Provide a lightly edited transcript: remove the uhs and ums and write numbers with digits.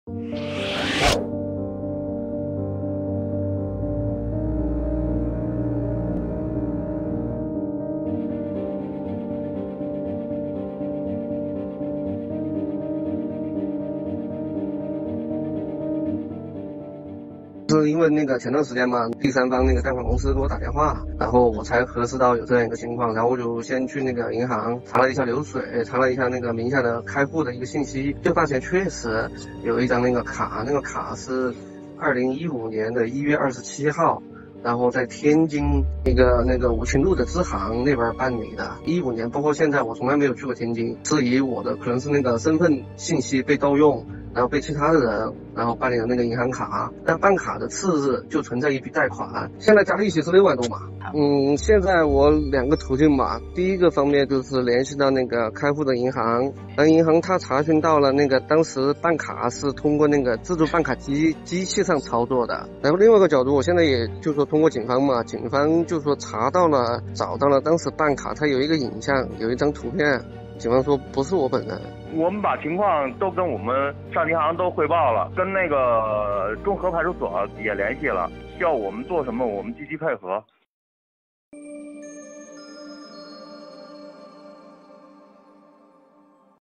是因为那个前段时间嘛，第三方那个贷款公司给我打电话，然后我才核实到有这样一个情况，然后我就先去那个银行查了一下流水，查了一下那个名下的开户的一个信息，就发现确实有一张那个卡，那个卡是2015年的1月27号。然后在天津那个武清路的支行那边办理的，15年，包括现在我从来没有去过天津，质疑我的可能是那个身份信息被盗用，然后被其他的人然后办理了那个银行卡，但办卡的次日就存在一笔贷款，现在加利息是6万多嘛。现在我2个途径嘛，第一个方面就是联系到那个开户的银行，然后银行他查询到了那个当时办卡是通过那个自助办卡机器上操作的，然后另外一个角度，我现在也就是说通过警方嘛，警方就是说找到了当时办卡，它有一个影像，有一张图片，警方说不是我本人。 我们把情况都跟我们上银行都汇报了，跟那个中和派出所也联系了，需要我们做什么我们积极配合。